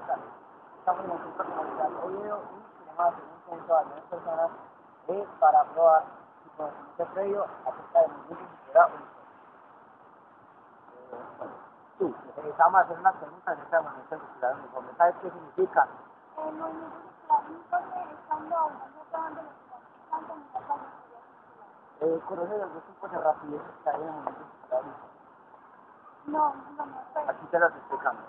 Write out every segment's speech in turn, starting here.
buenas tardes. Estamos en el centro comercial Oviedo y queremos hacer un censo a algunas personas para probar su conocimiento previo acerca del movimiento cultural uniforme. Sí, vamos a hacer unas preguntas acerca del movimiento cultural uniforme. ¿Sabes qué significa? El movimiento cultural uniforme es cuando están tratando los participantes en la calle. ¿Conoces los dos tipos de rapidez que hay en el movimiento cultural uniforme? No me acuerdo. Aquí te las explicamos.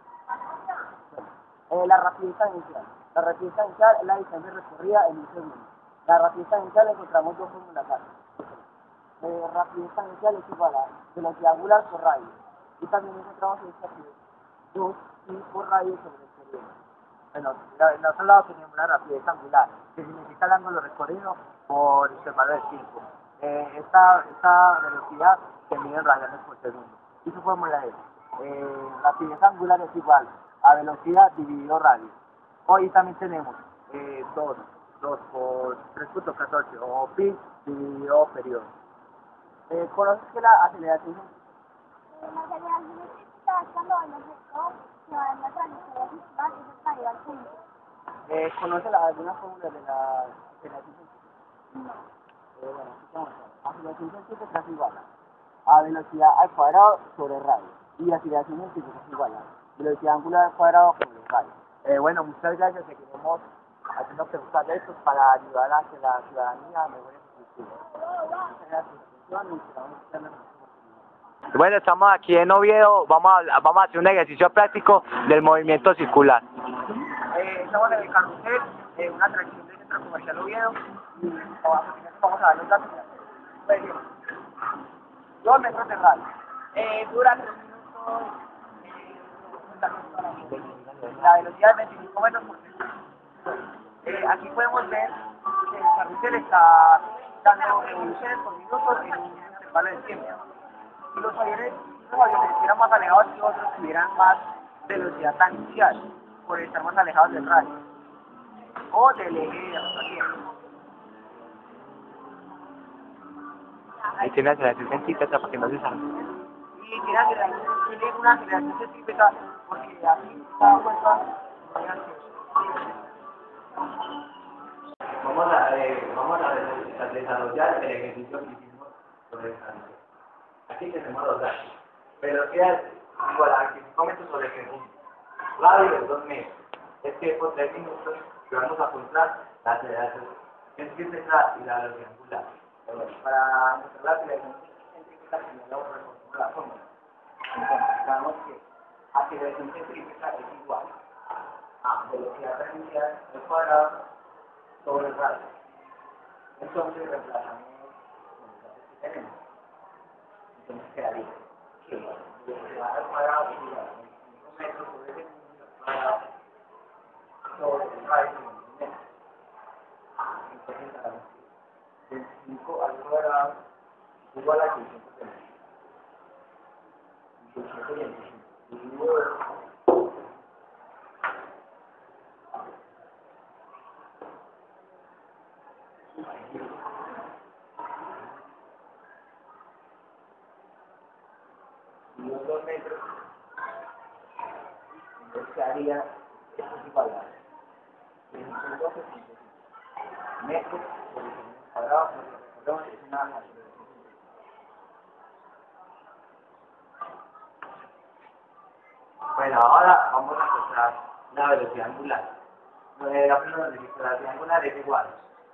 La rapidez tangencial. La rapidez tangencial es la distancia recorrida en un segundo. La rapidez tangencial encontramos dos fórmulas básicas. Rapidez tangencial es igual a velocidad angular por radio. Y también encontramos esta que es 2 y por radio sobre el periodo. Bueno, en otro lado tenemos la rapidez angular, que significa el ángulo recorrido por intervalo de tiempo. Esta velocidad se mide en radianes por segundo. Y su fórmula es rapidez angular es igual a velocidad dividido radio. Hoy también tenemos 2 por 3.14 o pi dividido periodo. ¿Conoces que la aceleración La aceleración científica es cuando el objeto se va en la trayectoria circular y se cae al punto. ¿Conoces algunas fórmulas de la aceleración científica? No. Bueno, aquí tenemos aceleración científica es igual a velocidad al cuadrado sobre radio. Y aceleración científica es igual a velocidad angular al cuadrado sobre radio. Bueno, muchas gracias. Seguiremos haciendo preguntas de estos para ayudar a que la ciudadanía mejore su cultura. Muchas gracias por su atención y esperamos escucharnos en el próximo video. Bueno, estamos aquí en Oviedo, vamos a hacer un ejercicio práctico del movimiento circular. Estamos en el carrusel, una atracción del centro comercial Oviedo, y vamos a dar los datos. Pues bien, 2 metros de radio. Dura 3 minutos. La velocidad es 25 metros por segundo. Aquí podemos ver que el carrusel está dando revoluciones por minuto en un intervalo de tiempo. Y los aviones estuvieran más alejados que otros, tuvieran más velocidad tangencial por estar más alejados del radio o del eje de rotación. Ahí tiene aceleración científica para que no se salga. Y tiene una aceleración centrípeta porque aquí cada fuerza Vamos a desarrollar el ejercicio que hicimos sobre el carrusel. Aquí tenemos los datos. Velocidad igual a 25 metros sobre segundo. Radio 2 metros. Es que por 3 minutos vamos a encontrar la aceleración centrípeta y la velocidad angular. para mostrar la aceleración centrípeta tenemos la fórmula. Entonces, sabemos que aceleración centrípeta es igual a velocidad tangencial al cuadrado sobre el radio. Entonces, reemplazamos los datos que tenemos. Entonces, quedaría que velocidad al cuadrado es igual a 25 metros sobre segundo al cuadrado sobre el radio de 1 metro. Entonces, 25 al cuadrado igual a 625. 625 dividido 2. Y los 2 metros, entonces quedaría, esto es igual a 112 metros por el cuadrado, porque es una aceleración. Bueno, ahora vamos a encontrar la velocidad angular. La velocidad angular es igual.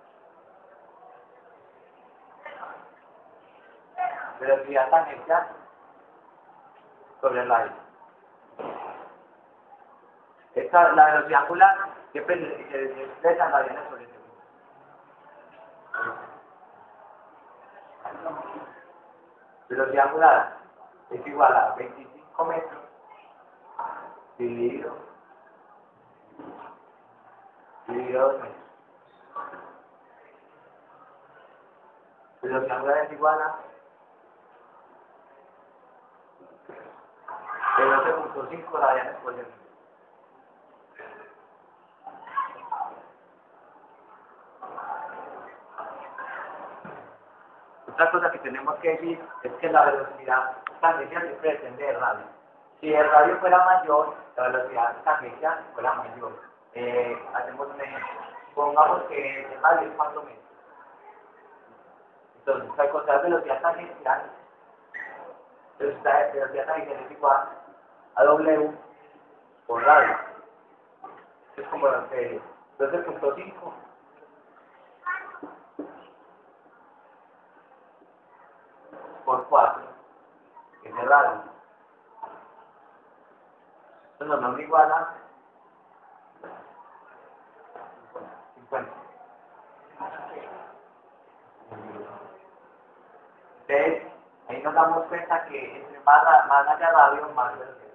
Velocidad tangencial sobre el radio. La velocidad angular siempre se expresa en radianes sobre segundo. Velocidad angular es igual a 25 metros dividido 2 metros. Velocidad angular es igual a 12.5 radianes por segundo. Otra cosa que tenemos que decir es que la velocidad tangencial siempre depende del radio. Si el radio fuera mayor, la velocidad tangencial fuera mayor. Hacemos un ejemplo. Pongamos que el radio es 4 metros. Entonces, al encontrar velocidad tangencial, velocidad tangencial es igual a W por radio. Es como lo que digo. 12.5 por 4, que es el radio. Esto nos da igual a 50. Entonces, ahí nos damos cuenta que entre más haya radio, más velocidad.